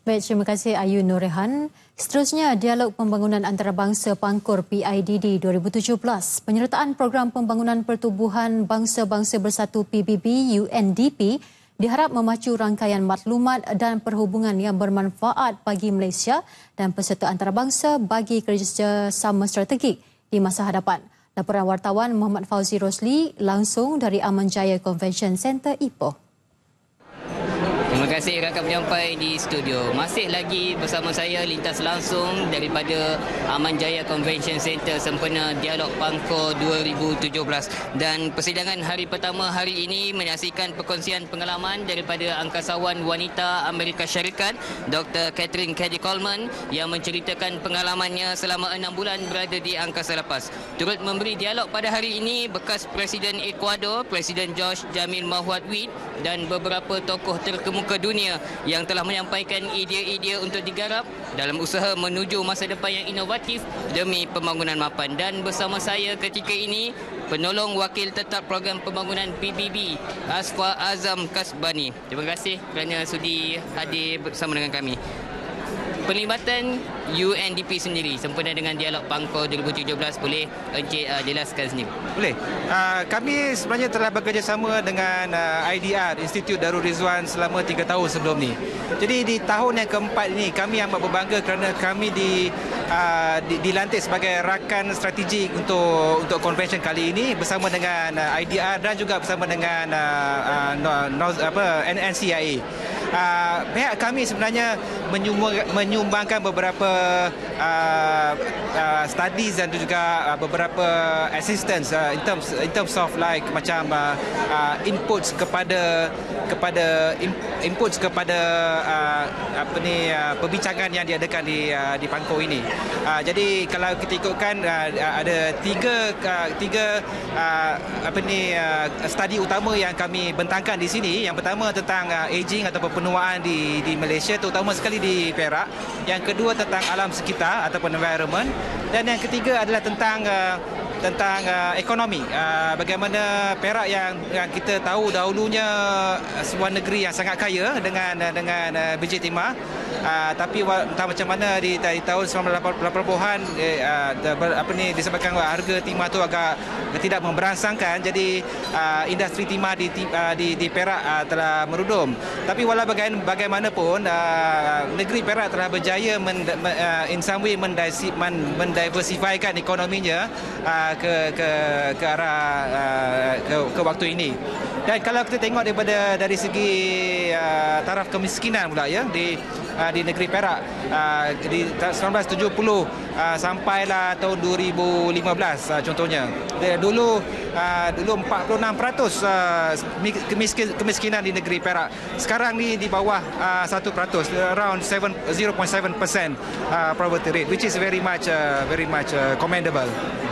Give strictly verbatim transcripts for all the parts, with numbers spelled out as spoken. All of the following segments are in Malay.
Baik, terima kasih Ayu Norehan. Seterusnya, dialog pembangunan antarabangsa Pangkor P I D D dua ribu tujuh belas. Penyertaan program pembangunan pertubuhan bangsa-bangsa bersatu P B B U N D P diharap memacu rangkaian maklumat dan perhubungan yang bermanfaat bagi Malaysia dan peserta antarabangsa bagi kerjasama strategik di masa hadapan. Laporan wartawan Muhammad Fauzi Rosli langsung dari Aman Jaya Convention Centre Ipoh. Terima kasih rakan penyampai di studio. Masih lagi bersama saya lintas langsung daripada Aman Jaya Convention Centre sempena Dialog Pangkor dua ribu tujuh belas. Dan persidangan hari pertama hari ini menyaksikan perkongsian pengalaman daripada angkasawan wanita Amerika Syarikat Doktor Catherine Cady Coleman yang menceritakan pengalamannya selama enam bulan berada di angkasa lepas. Turut memberi dialog pada hari ini bekas Presiden Ecuador, Presiden George Jamil Mahuad Wid dan beberapa tokoh terkemuka ke dunia yang telah menyampaikan idea-idea untuk digarap dalam usaha menuju masa depan yang inovatif demi pembangunan mapan. Dan bersama saya ketika ini penolong wakil tetap program pembangunan P B B Asfa Azam Kasbani. Terima kasih kerana sudi hadir bersama dengan kami. Perlibatan U N D P sendiri sempena dengan Dialog Pangkor dua ribu tujuh belas, boleh Encik uh, jelaskan sendiri? Boleh. Uh, kami sebenarnya telah bekerjasama dengan uh, I D R, Institut Darul Rizwan selama tiga tahun sebelum ni. Jadi di tahun yang keempat ini kami amat berbangga kerana kami di, uh, di dilantik sebagai rakan strategik untuk untuk convention kali ini bersama dengan uh, I D R dan juga bersama dengan uh, uh, no, no, apa, N C I A. Uh, pihak kami sebenarnya menyumbang, menyumbangkan beberapa uh, uh, studies dan juga uh, beberapa assistance uh, in terms in terms of like macam uh, uh, inputs kepada kepada inputs kepada uh, apa ni uh, perbincangan yang diadakan di uh, di Pangkor ini. Uh, jadi kalau kita ikutkan uh, ada tiga uh, tiga uh, apa ni uh, studi utama yang kami bentangkan di sini. Yang pertama tentang uh, aging ataupun penuaan di di Malaysia, terutama sekali di Perak. Yang kedua tentang alam sekitar ataupun environment, dan yang ketiga adalah tentang uh, tentang uh, ekonomi. Uh, bagaimana Perak yang, yang kita tahu dahulunya sebuah negeri yang sangat kaya dengan dengan uh, biji timah, uh, tapi entah macam mana di, di tahun sembilan belas lapan puluhan eh, uh, apa ni disebabkan harga timah tu agak tidak memberangsangkan, jadi uh, industri timah di uh, di, di Perak uh, telah merudum. Tapi walau bagaimanapun uh, negeri Perak telah berjaya men, uh, in some way mendiversifykan ekonominya uh, ke ke ke arah uh, ke, ke waktu ini. Dan kalau kita tengok daripada dari segi uh, taraf kemiskinan pula ya di uh, di negeri Perak uh, di sembilan belas tujuh puluh uh, sampailah tahun dua ribu lima belas uh, contohnya. Dia, dulu uh, dulu empat puluh enam peratus uh, kemiskin, kemiskinan di negeri Perak. Sekarang ni di bawah uh, satu peratus, around zero point seven percent uh, poverty rate, which is very much uh, very much uh, commendable.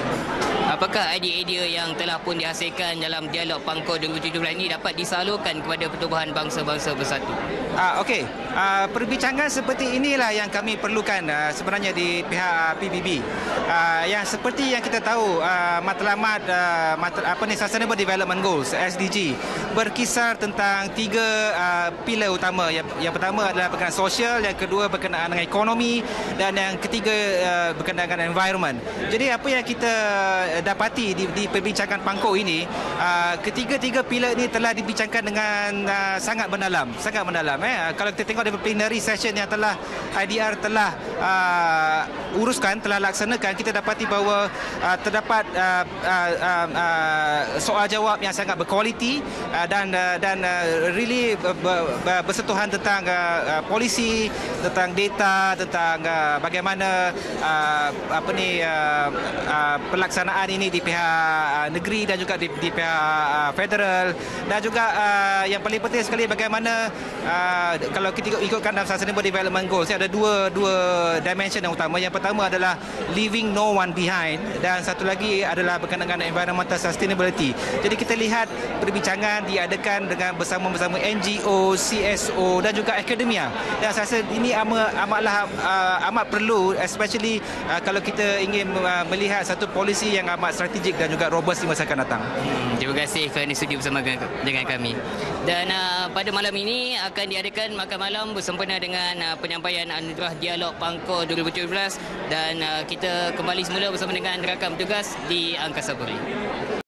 Apakah idea-idea yang telah pun dihasilkan dalam Dialog Pangkor dua ribu tujuh belas ini dapat disalurkan kepada pertubuhan bangsa-bangsa bersatu? Uh, Okey, uh, perbincangan seperti inilah yang kami perlukan uh, sebenarnya di pihak uh, P B B. Uh, yang seperti yang kita tahu, uh, matlamat uh, mat, apa ni Sustainable Development Goals S D G berkisar tentang tiga uh, pilar utama. Yang, yang pertama adalah berkenaan sosial, yang kedua berkenaan dengan ekonomi, dan yang ketiga uh, berkenaan dengan environment. Jadi apa yang kita dapati di, di perbincangan Pangkor ini, uh, ketiga-tiga pilar ini telah dibincangkan dengan uh, sangat mendalam, sangat mendalam. Eh. Kalau kita tengok dari plenary session yang telah I D R telah uh, uruskan, telah laksanakan, kita dapati bahawa uh, terdapat uh, uh, uh, uh, soal jawab yang sangat berkualiti uh, dan uh, dan uh, really uh, bersentuhan tentang uh, uh, polisi, tentang data, tentang uh, bagaimana uh, apa ni uh, uh, pelaksanaan ini di pihak uh, negeri dan juga di, di pihak uh, federal, dan juga uh, yang paling penting sekali bagaimana uh, kalau kita ikutkan dalam Sustainable Development Goals, ada dua dua dimension yang utama. Yang pertama adalah leaving no one behind, dan satu lagi adalah berkenaan dengan environmental sustainability. Jadi kita lihat perbincangan diadakan dengan bersama-bersama N G O, C S O dan juga akademia. Dan saya rasa ini amat amatlah uh, amat perlu, especially uh, kalau kita ingin uh, melihat satu polisi yang amat strategik dan juga robust di masa akan datang. Hmm, terima kasih kerana sudi bersama dengan kami. Dan uh, pada malam ini akan diadakan diadakan makan malam bersempena dengan uh, penyampaian anugerah Dialog Pangkor dua ribu tujuh belas dan uh, kita kembali semula bersama dengan rakan petugas di Angkasa Puri.